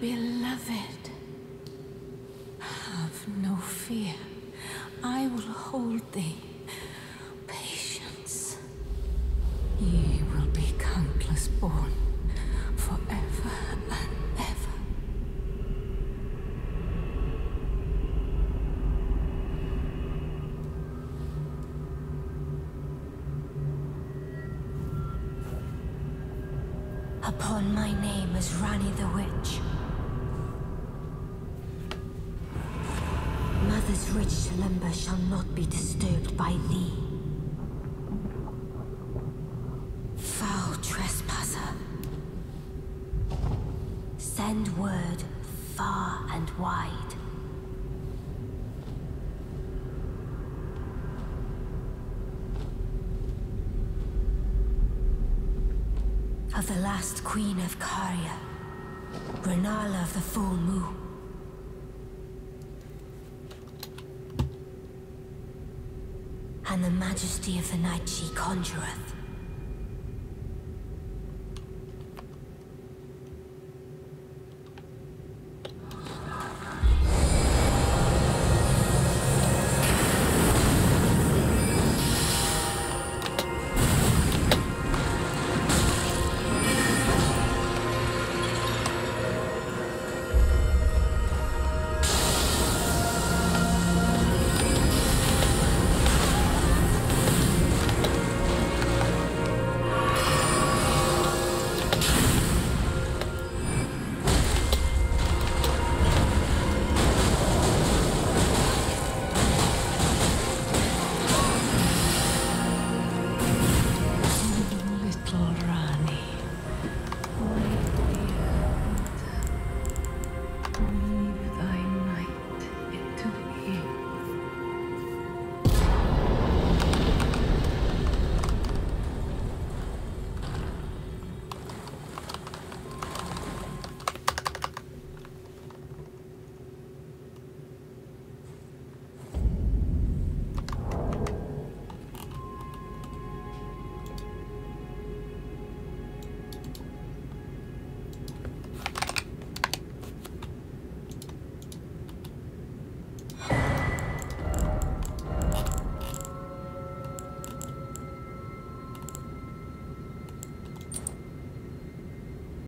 beloved, have no fear. I will hold thee. Patience. Ye will be countless born, forever and ever. Upon my name as Rani the Witch. Mother's rich slumber shall not be disturbed by thee. Foul trespasser. Send word far and wide. Of the last queen of Caria, Rennala of the full moon. And the majesty of the night she conjureth.